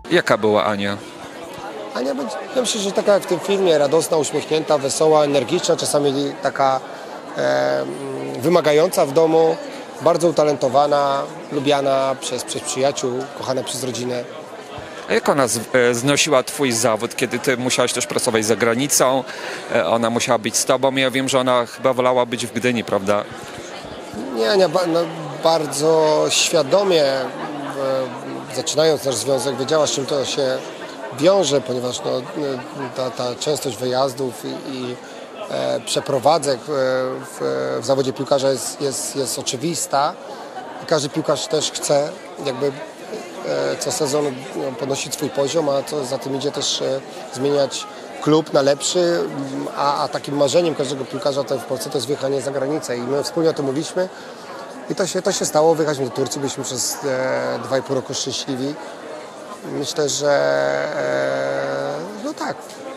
Jaka była Ania? Ania będzie, ja myślę, że taka jak w tym filmie, radosna, uśmiechnięta, wesoła, energiczna, czasami taka wymagająca w domu, bardzo utalentowana, lubiana przez przyjaciół, kochana przez rodzinę. A jak ona znosiła twój zawód, kiedy ty musiałeś też pracować za granicą, ona musiała być z tobą? Ja wiem, że ona chyba wolała być w Gdyni, prawda? Nie, Ania bardzo świadomie, zaczynając nasz związek, wiedziała, z czym to się wiąże, ponieważ ta częstość wyjazdów i przeprowadzek w zawodzie piłkarza jest oczywista. I każdy piłkarz też chce jakby co sezon podnosić swój poziom, a co za tym idzie też zmieniać klub na lepszy, a takim marzeniem każdego piłkarza w Polsce to jest wyjechanie za granicę i my wspólnie o tym mówiliśmy i to się stało. Wyjechaliśmy do Turcji, byliśmy przez 2,5 roku szczęśliwi. Myślę, że no tak,